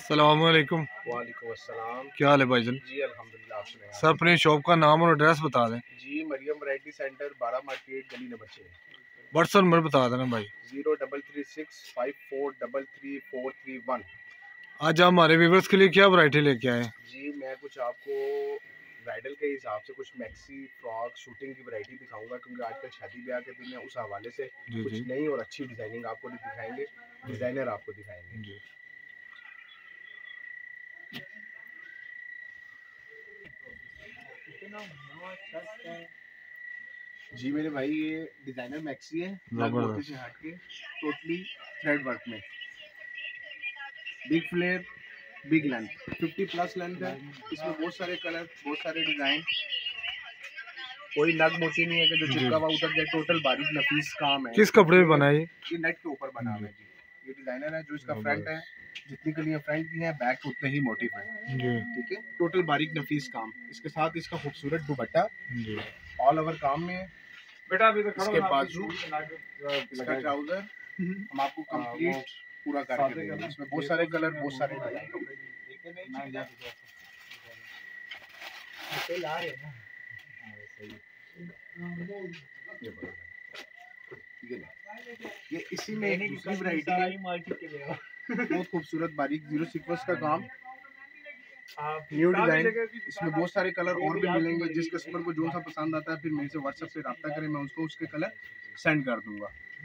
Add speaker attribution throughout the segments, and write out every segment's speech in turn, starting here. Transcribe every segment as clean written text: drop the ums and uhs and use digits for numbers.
Speaker 1: अस्सलामुअलैकुम।
Speaker 2: वालेकुम अस्सलाम।
Speaker 1: क्या हाल है भाईजान?
Speaker 2: जी अल्हम्दुलिल्लाह, आप सुनाएं?
Speaker 1: सर अपनी शॉप का नाम और एड्रेस बता दें।
Speaker 2: जी मरियम वैरायटी सेंटर 12 मार्केट गली नंबर 6
Speaker 1: व्हाट्सएप नंबर बता देना भाई।
Speaker 2: 0336543431।
Speaker 1: आज आप हमारे व्यूवर्स के लिए क्या वैरायटी लेके आए?
Speaker 2: जी मैं कुछ आपको ब्राइडल के हिसाब से कुछ मैक्सी फ्रॉक शूटिंग की वैरायटी दिखाऊंगा, क्योंकि आजकल शादी ब्याह के दिन है, उस हवाले से
Speaker 1: जी
Speaker 2: कुछ
Speaker 1: जी
Speaker 2: नई और अच्छी डिजाइनिंग आपको दिखाएंगे, डिजाइनर आपको दिखाएंगे।
Speaker 1: जी।
Speaker 2: जी मेरे भाई, ये डिजाइनर मैक्सी है, नग मोती से हट के टोटली थ्रेड वर्क में, big flare, big length, 50+ length है। इसमें बहुत सारे कलर, बहुत सारे डिजाइन, कोई नग मोती नहीं है कि जो चिपका हुआ उतर जाए। टोटल बारीक नफीस काम है।
Speaker 1: किस कपड़े पे बना है
Speaker 2: ये नेट के ऊपर बना हुआ है जी। ये डिजाइनर है, जो इसका फ्रंट है, जितनी कलियां फ्रंट की हैं, बैक उतने ही मोटिव है। ठीक है, टोटल बारीक नफीस काम। इसके साथ इसका खूबसूरत दुपट्टा ऑल ओवर काम में है। बेटा अभी तो इसके बाजू, इसका ट्राउजर हम आपको कंप्लीट पूरा करके देंगे। इसमें बहुत सारे कलर, बहुत सारे डिजाइन। ये इसी में एक दूसरी वैरायटी है, बहुत खूबसूरत बारीक जीरो सीक्वेंस का काम, न्यू डिजाइन। इसमें बहुत सारे कलर और भी मिलेंगे। जिस कस्टमर को जो सा पसंद आता है, फिर मेरे से व्हाट्सएप पे रब्ता करें, मैं उसको उसके कलर सेंड कर दूंगा।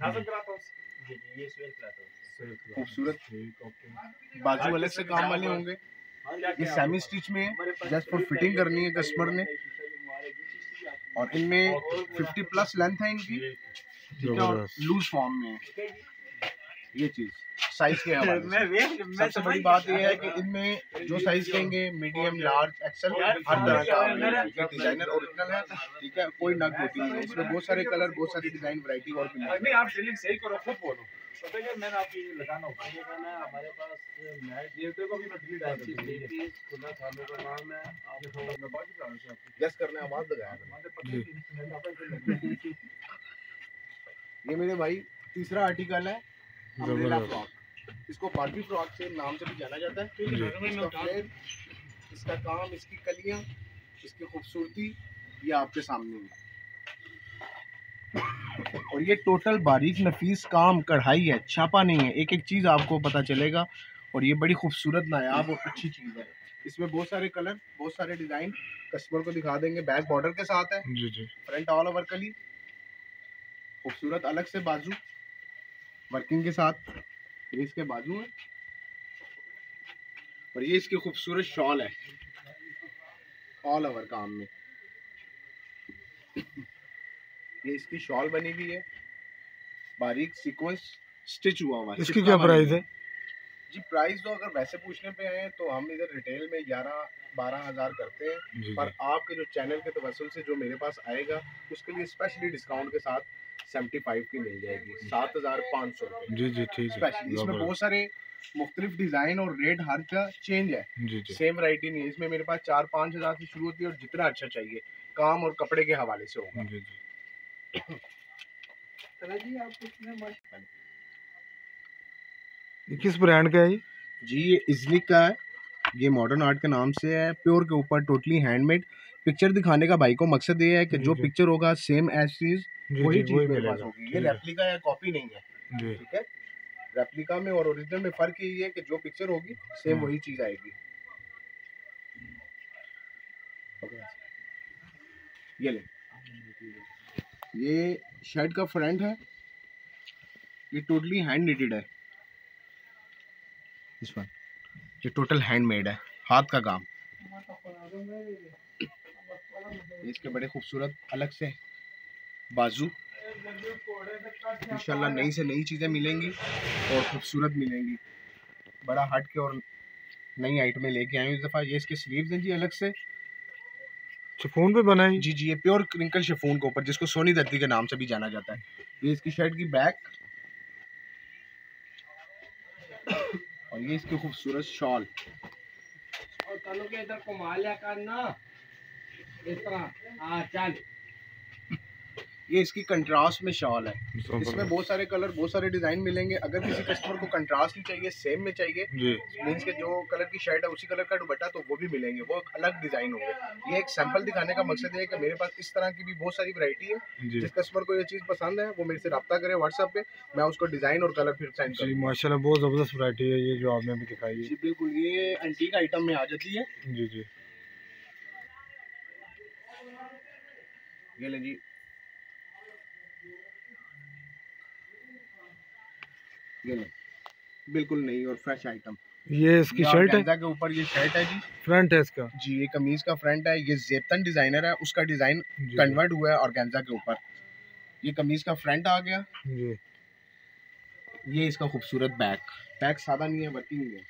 Speaker 2: खूबसूरत बाजू अलग से काम वाले होंगे। ये सेमी स्टिच में है, जस्ट फॉर फिटिंग करनी है कस्टमर ने। और इनमें 50+ लेंथ है इनकी, ठीक है, और लूज फॉर्म में है। ये चीज साइज के हवाले से सबसे बड़ी बात ये है कि इनमें जो साइज कहेंगे, मीडियम, लार्ज, एक्सेल, हर तरह का ये डिजाइनर ओरिजिनल है। ठीक है, कोई नग होती नहीं है। इसमें बहुत सारे कलर, बहुत सारी डिजाइन वैरायटी और भी नहीं। आप सेलिंग सही करो, खुद बोलो। मैंने आपको ये लगाना होगा, हमारे पास ये देखो भी मछली डाल दी खुला खाने का नाम है। गैस करने आवाज लगाया। ये मेरे भाई तीसरा आर्टिकल है, अम्ब्रेला फ्रॉक। इसको बार्बी फ्रॉक से नाम से भी जाना जाता है। इसका फ्लेयर, इसका काम, इसकी कलियां, इसकी खूबसूरती, ये आपके सामने है। और ये टोटल बारीक नफीस काम, कढ़ाई है, छापा नहीं है। एक एक चीज आपको पता चलेगा। और ये बड़ी खूबसूरत, नायाब और अच्छी चीज है। इसमें बहुत सारे कलर, बहुत सारे डिजाइन कस्टमर को दिखा देंगे। बैक बॉर्डर के साथ है, फ्रंट ऑल ओवर कली, खूबसूरत अलग से बाजू वर्किंग के साथ। ये इसके बाजू है, और ये इसकी खूबसूरत शॉल है, ऑल ओवर काम में। ये इसकी शॉल बनी हुई है, बारीक सीक्वेंस स्टिच हुआ हुआ है।
Speaker 1: इसकी क्या प्राइस है?
Speaker 2: जी प्राइस तो अगर वैसे पूछने पे आए तो हम इधर रिटेल में 11-12 हज़ार करते हैं, पर आपके जो चैनल के तवज्जुल से जो मेरे पास आएगा, उसके लिए स्पेशली डिस्काउंट के साथ 75 की मिल जाएगी, 7,500 रुपये।
Speaker 1: जी जी ठीक है।
Speaker 2: इसमें बहुत सारे मुख्तलिफ डिजाइन और रेट हर का चेंज है। सेम वैरायटी नहीं है। इसमें मेरे पास 4-5 हज़ार से शुरू होती है, और जितना अच्छा चाहिए काम और कपड़े के हवाले से होगा।
Speaker 1: ये किस ब्रांड का है?
Speaker 2: जी ये इजलिक का है, ये मॉडर्न आर्ट के नाम से है। प्योर के ऊपर टोटली हैंडमेड। पिक्चर दिखाने का भाई को मकसद ये है कि जो पिक्चर होगा सेम एज चीज वही चीज मेरे पास होगी। ये रेप्लिका या कॉपी नहीं है, ठीक है। रेप्लिका में और ओरिजिनल में फर्क यही है कि जो पिक्चर होगी सेम वही चीज आएगी। ये ले, ये शर्ट का फ्रंट है, ये टोटली हैंड निटेड है। इस पर ये टोटल हैंडमेड है, हाथ का काम। इसके बड़े खूबसूरत अलग से बाजू, इंशाल्लाह नई से नई चीजें मिलेंगी और खूबसूरत मिलेंगी। बड़ा हट के और नई आइटमें लेके आए इस दफा। ये इसके स्लीव्स हैं जी, अलग से
Speaker 1: शिफॉन पे बना है।
Speaker 2: जी जी, ये प्योर क्रिंकल शिफॉन के ऊपर, जिसको सोनी दत्ती के नाम से भी जाना जाता है। ये इसकी शर्ट की बैक, और ये इसकी खूबसूरत शॉल। और तनु के इधर घुमा लिया करना इस तरह। हाँ चल। ये इसकी कंट्रास्ट में शॉल है। इसमें
Speaker 1: जबरदस्त।
Speaker 2: बहुत सारे कलर, बहुत सारे डिजाइन मिलेंगे। अगर किसी कस्टमर को कंट्रास्ट ही चाहिए, सेम में चाहिए,
Speaker 1: जी
Speaker 2: मीन्स के जो कलर की शर्ट है उसी कलर का दुपट्टा, तो वो भी मिलेंगे, वो अलग डिजाइन होंगे। ये एक सैंपल दिखाने का मकसद है कि मेरे पास इस तरह की भी बहुत सारी वैरायटी है।
Speaker 1: जी
Speaker 2: जिस कस्टमर को ये चीज़ पसंद है वो मेरे से रब्ता करे व्हाट्सएप पे, मैं उसको डिजाइन और कलर फिर सेंड
Speaker 1: जी
Speaker 2: करूँगा।
Speaker 1: माशाल्लाह बहुत ज़बरदस्त वैरायटी है ये जो आपने अभी दिखाई है।
Speaker 2: जी बिल्कुल, ये एंटीक आइटम में आ जाती है।
Speaker 1: जी जी
Speaker 2: ये ले जी, ये ले, बिल्कुल नई और फ्रेश आइटम।
Speaker 1: ये इसकी
Speaker 2: ये
Speaker 1: शर्ट है,
Speaker 2: ऑर्गेन्जा के ऊपर ये शर्ट है जी।
Speaker 1: फ्रंट है इसका।
Speaker 2: जी, ये कमीज का फ्रंट है। ये जेपतन डिजाइनर है, उसका डिजाइन
Speaker 1: जी जी
Speaker 2: कन्वर्ट हुआ है ऑर्गेन्जा के ऊपर। ये कमीज का फ्रंट आ गया।
Speaker 1: जी
Speaker 2: ये इसका खूबसूरत बैक, बैक सादा नहीं है, वर्किंग है।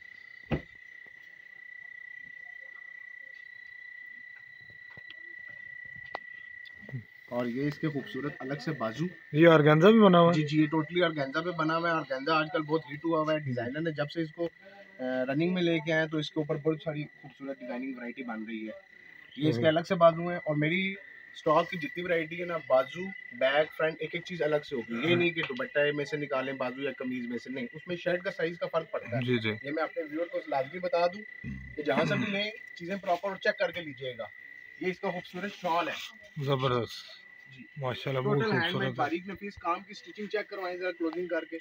Speaker 2: और ये इसके खूबसूरत अलग से बाजू।
Speaker 1: ये ऑर्गेन्जा भी बना हुआ है।
Speaker 2: जी जी, ये टोटली ऑर्गेन्जा पे बना हुआ है। ऑर्गेन्जा आजकल बहुत हिट हुआ हुआ है। डिजाइनर ने जब से इसको रनिंग में लेके आए तो इसके ऊपर बहुत सारी खूबसूरत डिजाइनिंग वैरायटी बन रही है। ये इसके अलग से बाजू हैं। और मेरी स्टॉक की जितनी वैरायटी है ना, बाजू, बैक, फ्रंट, एक एक चीज अलग से होगी। ये नहीं कि दुपट्टा में से निकालें बाजू या कमीज में से, नहीं, उसमें शर्ट का साइज का फर्क पड़ता है।
Speaker 1: जी जी
Speaker 2: ये मैं अपने व्यूअर को लाजमी बता दूं कि जहाँ से भी लें चीजें प्रॉपर चेक करके लीजिएगा। ये इसका खूबसूरत शॉल है
Speaker 1: ज़बरदस्त
Speaker 2: जी,
Speaker 1: माशाल्लाह बहुत
Speaker 2: टोटल हैंडमेड
Speaker 1: खूबसूरत है।
Speaker 2: बारीक नफीस काम की। स्टिचिंग चेक करवाएं जरा क्लोजिंग करके।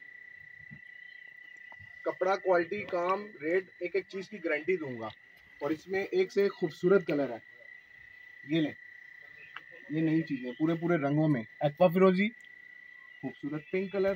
Speaker 2: कपड़ा, क्वालिटी, काम, रेट, एक एक चीज की गारंटी दूंगा। और इसमें एक से एक खूबसूरत कलर है। ये लें, ये नई चीज है, पूरे पूरे रंगों में। एक्वा फिरोजी, खूबसूरत पिंक कलर,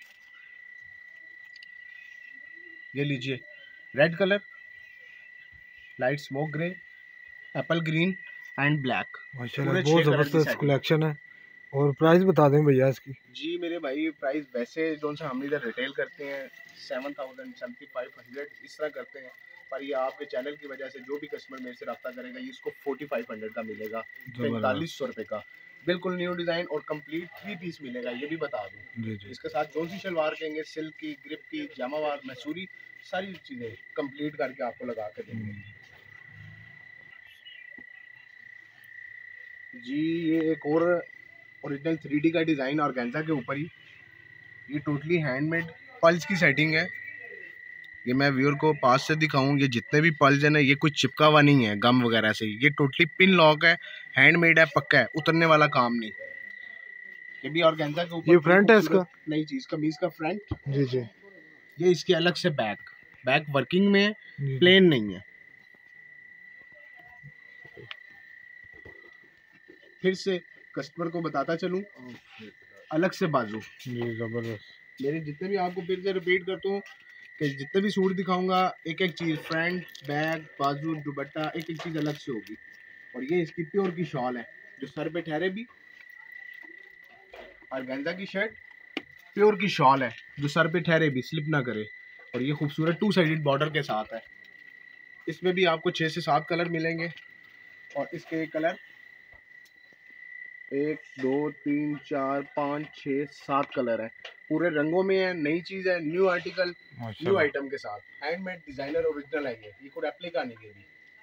Speaker 2: ये लीजिए red colour, light smoke grey, apple green and black.
Speaker 1: माशाल्लाह
Speaker 2: पूरे
Speaker 1: बहुत
Speaker 2: 6 कलर की
Speaker 1: ज़बरदस्त
Speaker 2: सेटिंग।
Speaker 1: कलेक्शन है। और प्राइस बता दें भैया इसकी।
Speaker 2: जी मेरे भाई, प्राइस वैसे जो सा हम इधर रिटेल करते हैं 7000 7500 इस तरह करते हैं। पर ये आपके चैनल की वजह से जो भी कस्टमर मेरे से रब्ता करेगा ये इसको 4500 का मिलेगा,
Speaker 1: ज़बरदस्त
Speaker 2: 4500 रुपये का। बिल्कुल न्यू डिज़ाइन और कंप्लीट 3 पीस मिलेगा, ये भी बता दूँ।
Speaker 1: जी जी
Speaker 2: इसके साथ जो सी शलवार कहेंगे, सिल्क की, ग्रिप की, जामावार, मैसूरी, सारी चीज़ें कंप्लीट करके आपको लगा के देंगे। जी ये एक और ओरिजिनल 3D का डिज़ाइन ऑर्गेन्जा के ऊपर ही, ये टोटली हैंडमेड पल्स की सेटिंग है। ये मैं व्यूअर को पास से दिखाऊं, ये जितने भी पल्स है ना, ये कुछ चिपका हुआ नहीं है गम वगैरह से। ये टोटली पिन लॉक है, हैंडमेड है, पक्का है, उतरने वाला काम नहीं। ये भी ऑर्गेन्जा के ऊपर
Speaker 1: ये फ्रंट है इसका।
Speaker 2: नई चीज, कमीज का फ्रंट।
Speaker 1: जी जी
Speaker 2: ये इसके अलग से बैक, बैक वर्किंग में है,
Speaker 1: जी
Speaker 2: प्लेन नहीं है। फिर से कस्टमर को बताता चलूं, अलग से बाजू।
Speaker 1: जी ज़बरदस्त
Speaker 2: मेरे जितने भी, आपको फिर से रिपीट करता हूँ कि जितने भी सूट दिखाऊंगा एक एक चीज़, फ्रंट, बैक, बाजू, दुपट्टा, एक एक चीज़ अलग से होगी। और ये इसकी प्योर की शॉल है जो सर पे ठहरे भी। ऑर्गेन्जा की शर्ट, प्योर की शॉल है जो सर पे ठहरे भी, स्लिप ना करे। और ये खूबसूरत 2 साइडेड बॉर्डर के साथ है। इसमें भी आपको 6 से 7 कलर मिलेंगे। और इसके कलर 1 2 3 4 5 6 7 कलर है, पूरे रंगों में है। नई चीज़ है, न्यू आर्टिकल, न्यू
Speaker 1: माशाल्लाह
Speaker 2: आइटम के साथ, हैंडमेड, डिजाइनर, ओरिजिनल है। ये कोई रेप्लिका नहीं है।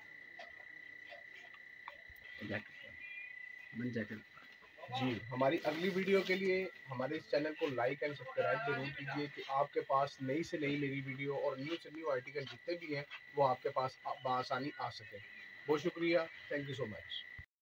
Speaker 2: जी हमारी अगली वीडियो के लिए हमारे इस चैनल को लाइक एंड सब्सक्राइब जरूर कीजिए कि आपके पास नई से नई मेरी वीडियो और न्यू से न्यू आर्टिकल जितने भी हैं वो आपके पास आसानी आ सके। बहुत शुक्रिया, थैंक यू सो मच।